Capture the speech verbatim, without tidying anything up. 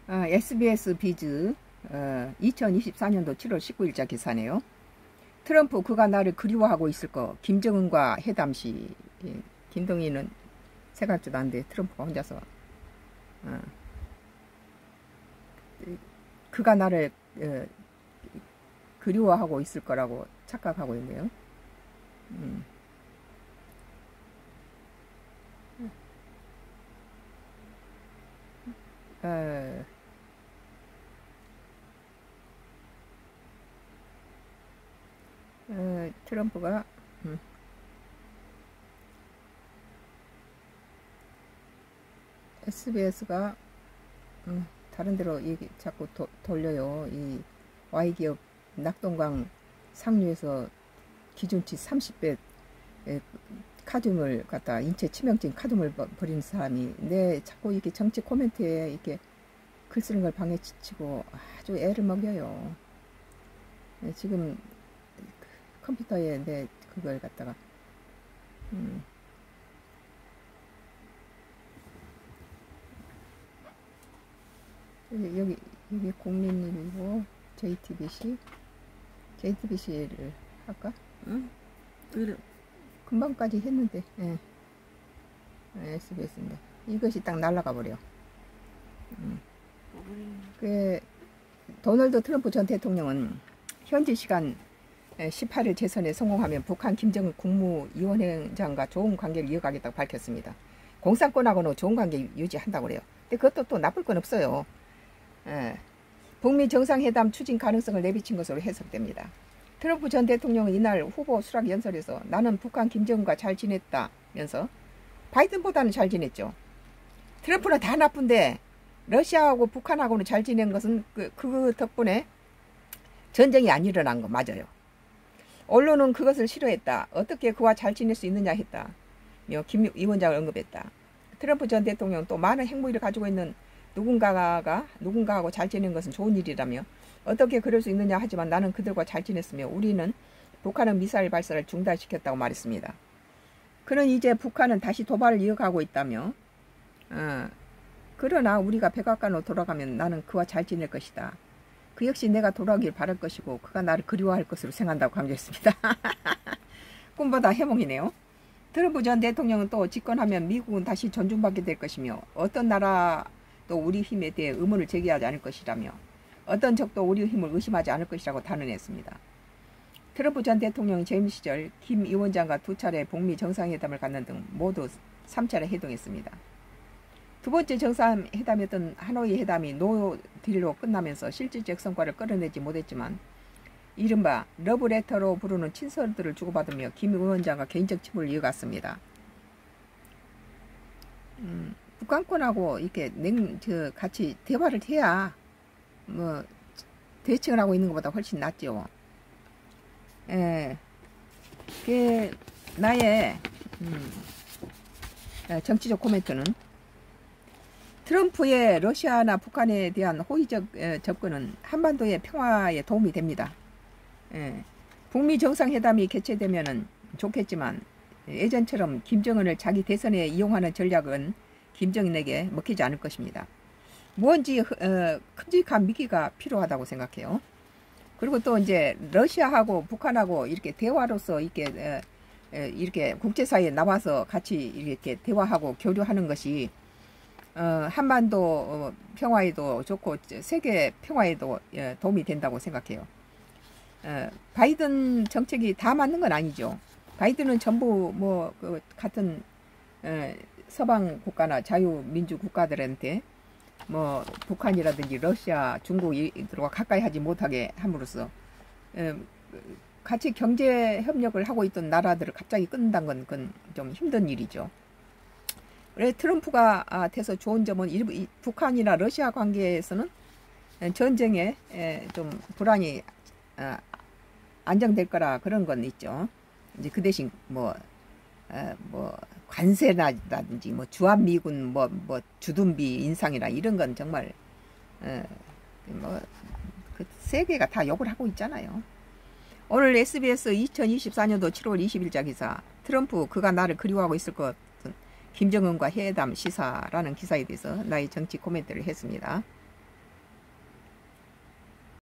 어, 에스비에스 비즈 어, 이천이십사 년도 칠월 십구일자 기사네요. 트럼프 그가 나를 그리워하고 있을 거. 김정은과 회담 시. 예, 김동희는 생각지도 않는데 트럼프가 혼자서 어, 그가 나를 어, 그리워하고 있을 거라고 착각하고 있네요. 음. 어, 어, 트럼프가 음, 에스비에스가 음, 다른 데로 얘기 자꾸 도, 돌려요. 이 Y기업 낙동강 상류에서 기준치 삼십 배 카듐을 갖다 인체 치명적인 카듐을 버리는 사람이 내 자꾸 이렇게 정치 코멘트에 이렇게 글 쓰는 걸 방해치고 아주 애를 먹여요. 지금 컴퓨터에 내 그걸 갖다가 음. 여기 여기 공민일보 제이티비씨 제이티비씨를 할까? 응? 그래. 금방까지 했는데 예. 에스비에스인데 이것이 딱 날아가 버려. 음. 그 도널드 트럼프 전 대통령은 현지 시간 십팔일 재선에 성공하면 북한 김정은 국무위원회장과 좋은 관계를 이어가겠다고 밝혔습니다. 공산권하고는 좋은 관계 유지한다고 그래요. 근데 그것도 또 나쁠 건 없어요. 예. 북미 정상회담 추진 가능성을 내비친 것으로 해석됩니다. 트럼프 전 대통령은 이날 후보 수락 연설에서 나는 북한 김정은과 잘 지냈다면서 바이든보다는 잘 지냈죠. 트럼프는 다 나쁜데 러시아하고 북한하고는 잘 지낸 것은 그, 그 덕분에 전쟁이 안 일어난 거 맞아요. 언론은 그것을 싫어했다. 어떻게 그와 잘 지낼 수 있느냐 했다. 김 위원장을 언급했다. 트럼프 전 대통령은 또 많은 핵무기를 가지고 있는 누군가가 누군가하고 잘 지내는 것은 좋은 일이라며 어떻게 그럴 수 있느냐 하지만 나는 그들과 잘 지냈으며 우리는 북한은 미사일 발사를 중단시켰다고 말했습니다. 그는 이제 북한은 다시 도발을 이어가고 있다며 어, 그러나 우리가 백악관으로 돌아가면 나는 그와 잘 지낼 것이다. 그 역시 내가 돌아오길 바랄 것이고 그가 나를 그리워할 것으로 생각한다고 강조했습니다. 꿈보다 해몽이네요. 트럼프 전 대통령은 또 집권하면 미국은 다시 존중받게 될 것이며 어떤 나라도 우리 힘에 대해 의문을 제기하지 않을 것이라며 어떤 적도 우리 힘을 의심하지 않을 것이라고 단언했습니다. 트럼프 전 대통령은 재임 시절 김 위원장과 두 차례 북미 정상회담을 갖는 등 모두 삼 차례 회동했습니다. 두 번째 정상회담이었던 하노이 회담이 노딜로 끝나면서 실질적 성과를 끌어내지 못했지만 이른바 러브레터로 부르는 친서들을 주고받으며 김 위원장과 개인적 친분을 이어갔습니다. 음, 북한권하고 이렇게 냉, 저, 같이 대화를 해야 뭐 대칭을 하고 있는 것보다 훨씬 낫죠. 예, 그 나의 음, 정치적 코멘트는 트럼프의 러시아나 북한에 대한 호의적 접근은 한반도의 평화에 도움이 됩니다. 예, 북미 정상회담이 개최되면 좋겠지만 예전처럼 김정은을 자기 대선에 이용하는 전략은 김정은에게 먹히지 않을 것입니다. 뭔지 어, 큼직한 미기가 필요하다고 생각해요. 그리고 또 이제 러시아하고 북한하고 이렇게 대화로서 이렇게 어, 이렇게 국제사회에 나와서 같이 이렇게 대화하고 교류하는 것이 어, 한반도 어, 평화에도 좋고 세계 평화에도 예, 도움이 된다고 생각해요. 어, 바이든 정책이 다 맞는 건 아니죠. 바이든은 전부 뭐 그 같은 어, 서방 국가나 자유민주 국가들한테 뭐 북한이라든지 러시아, 중국들과 가까이 하지 못하게 함으로써 어, 같이 경제 협력을 하고 있던 나라들을 갑자기 끊는다는 건 그건 좀 힘든 일이죠. 그래 트럼프가 아, 돼서 좋은 점은 일부, 이, 북한이나 러시아 관계에서는 전쟁에 에, 좀 불안이 아, 안정될 거라 그런 건 있죠. 이제 그 대신 뭐, 어, 뭐 관세라든지 뭐 주한미군 뭐, 뭐 주둔비 인상이나 이런 건 정말 어, 뭐 그 세계가 다 욕을 하고 있잖아요. 오늘 에스비에스 이천이십사 년도 칠월 이십일자 기사 트럼프 그가 나를 그리워하고 있을 것 김정은과 회담 시사라는 기사에 대해서 나의 정치 코멘트를 했습니다.